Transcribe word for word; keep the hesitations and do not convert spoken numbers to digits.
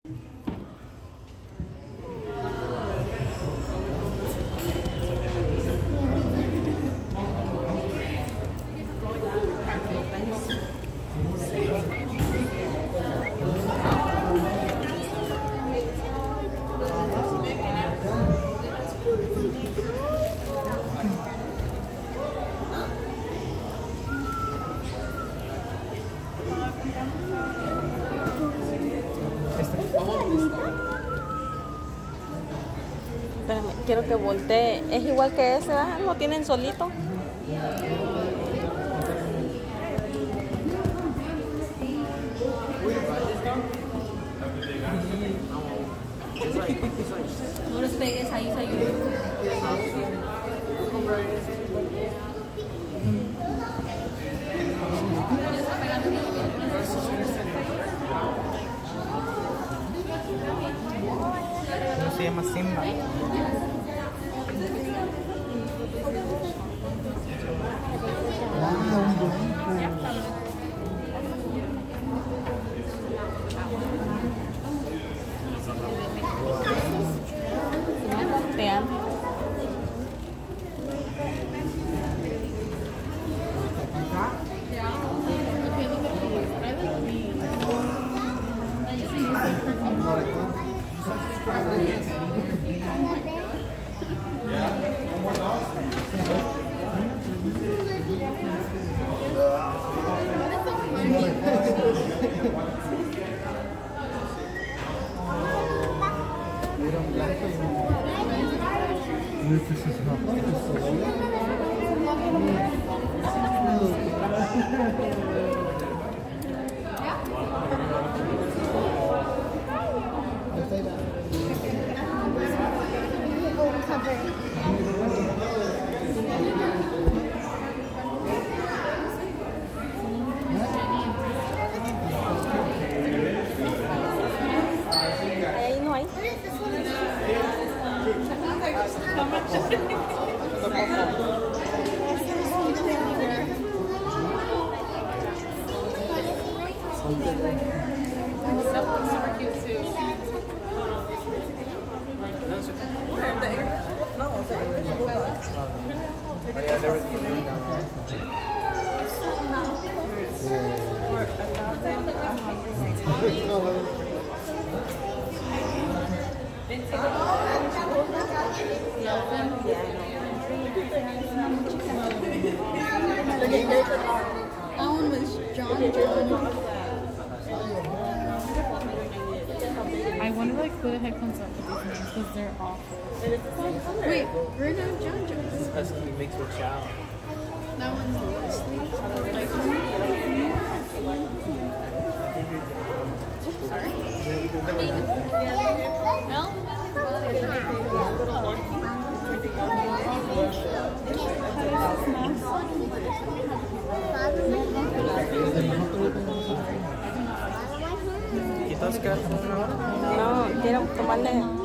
Espérame, quiero que voltee. Es igual que ese, ¿verdad? ¿Lo tienen solito? No les pegues ahí, ahí. No se llama Simba. Te amo. Ahí no hay. That one was John John. I wonder like who the heck comes up with these names because they're awful. Wait, we're not John John. This husky mixed with chow. That one's Leslie. Like, sorry? No? ¿Y todos quedan como una hora? No, quiero tomarle